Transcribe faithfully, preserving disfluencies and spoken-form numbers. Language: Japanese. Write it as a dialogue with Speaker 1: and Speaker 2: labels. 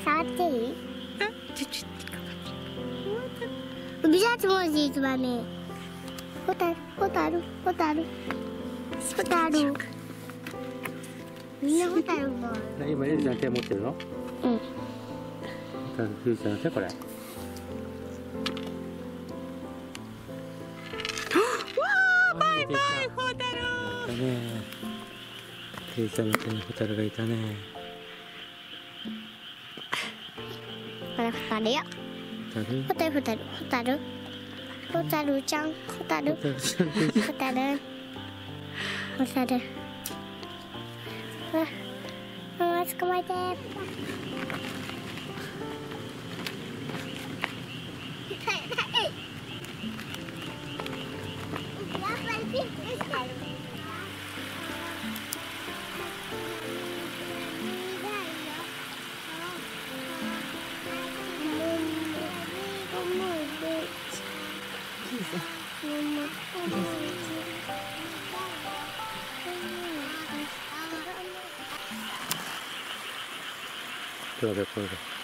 Speaker 1: 触っていい？
Speaker 2: あ、ちょちょ
Speaker 1: bisa semua sih sebenarnya. Hotaru, hotaru, hotaru, hotaru. みんなホタルが。
Speaker 3: 今ゆりちゃん手持ってるの？
Speaker 1: うん。
Speaker 3: ゆりちゃんの手これ。わ
Speaker 2: あ、バイバイホタル。
Speaker 3: いたね。ゆりちゃんの手にホタルがいたね。
Speaker 1: これホタルよ。ホタルホタルホタルホタルちゃんホタルホタルホタルホタル。ママ捕まえて。
Speaker 3: これでこれで。